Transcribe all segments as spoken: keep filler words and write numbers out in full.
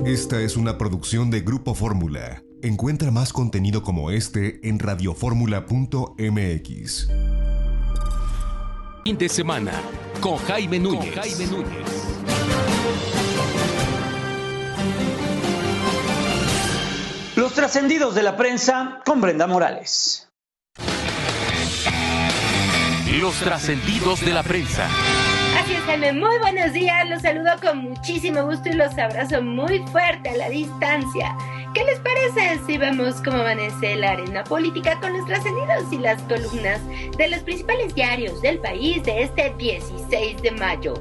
Esta es una producción de Grupo Fórmula. Encuentra más contenido como este en radioformula punto m x. Fin de semana con Jaime Núñez. Con Jaime Núñez. Los trascendidos de la prensa con Brenda Morales. Los trascendidos de la prensa. Así es, Jaime, muy buenos días, los saludo con muchísimo gusto y los abrazo muy fuerte a la distancia. ¿Qué les parece si vemos cómo amanece la arena política con los trascendidos y las columnas de los principales diarios del país de este dieciséis de mayo?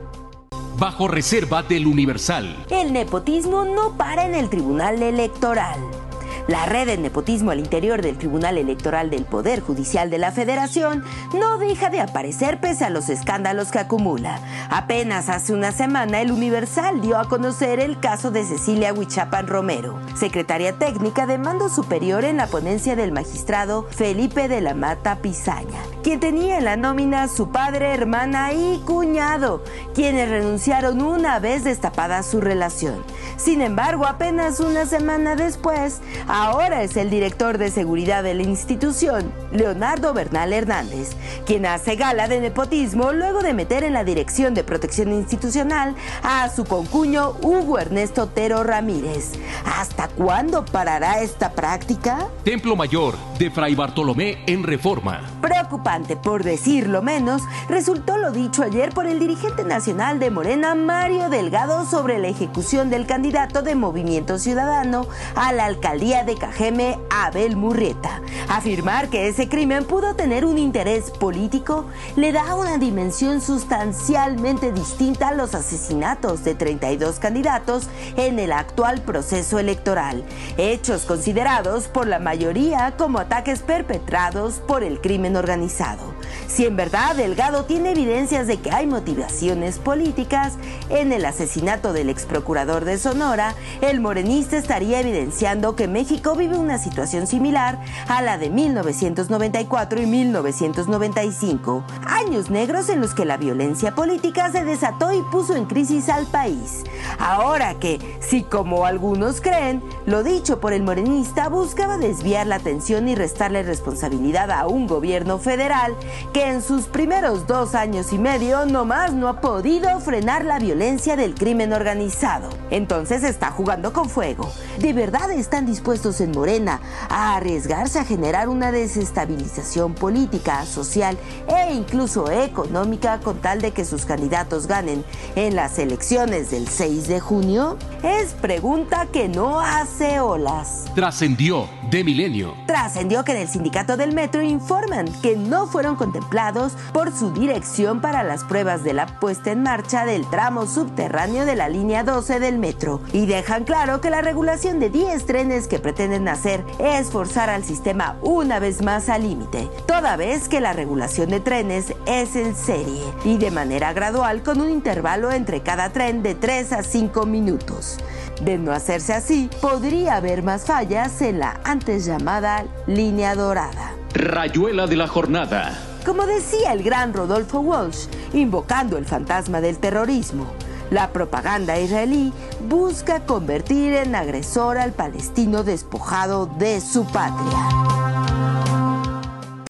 Bajo reserva del Universal. El nepotismo no para en el Tribunal Electoral. La red de nepotismo al interior del Tribunal Electoral del Poder Judicial de la Federación no deja de aparecer pese a los escándalos que acumula. Apenas hace una semana el Universal dio a conocer el caso de Cecilia Huichapan Romero, secretaria técnica de mando superior en la ponencia del magistrado Felipe de la Mata Pizaña, quien tenía en la nómina a su padre, hermana y cuñado, quienes renunciaron una vez destapada su relación. Sin embargo, apenas una semana después, ahora es el director de seguridad de la institución, Leonardo Bernal Hernández, quien hace gala de nepotismo luego de meter en la Dirección de Protección Institucional a su concuño Hugo Ernesto Otero Ramírez. ¿Hasta cuándo parará esta práctica? Templo Mayor de Fray Bartolomé en Reforma. Preocupante, por decirlo menos, resultó lo dicho ayer por el dirigente nacional de Morena, Mario Delgado, sobre la ejecución del candidato de Movimiento Ciudadano a la alcaldía de Cajeme, Abel Murrieta. Afirmar que ese crimen pudo tener un interés político le da una dimensión sustancialmente distinta a los asesinatos de treinta y dos candidatos en el actual proceso electoral, hechos considerados por la mayoría como ataques perpetrados por el crimen organizado. Si en verdad Delgado tiene evidencias de que hay motivaciones políticas en el asesinato del exprocurador de Sonora, el morenista estaría evidenciando que México vive una situación similar a la de mil novecientos noventa y cuatro y mil novecientos noventa y cinco, años negros en los que la violencia política se desató y puso en crisis al país. Ahora que, si como algunos creen, lo dicho por el morenista buscaba desviar la atención y restarle responsabilidad a un gobierno federal que en sus primeros dos años y medio nomás no ha podido frenar la violencia del crimen organizado. Entonces está jugando con fuego. ¿De verdad están dispuestos en Morena a arriesgarse a generar una desestabilización política, social e incluso económica con tal de que sus candidatos ganen en las elecciones del seis de junio? Es pregunta que no hace olas. Trascendió de Milenio. Trascendió que en el sindicato del metro informan que no fueron contemplados por su dirección para las pruebas de la puesta en marcha del tramo subterráneo de la línea doce del metro, y dejan claro que la regulación de diez trenes que pretenden hacer es forzar al sistema una vez más al límite, toda vez que la regulación de trenes es en serie y de manera gradual con un intervalo entre cada tren de tres a cinco minutos. De no hacerse así, podría haber más fallas en la antes llamada línea dorada. Rayuela de la jornada. Como decía el gran Rodolfo Walsh, invocando el fantasma del terrorismo, la propaganda israelí busca convertir en agresor al palestino despojado de su patria.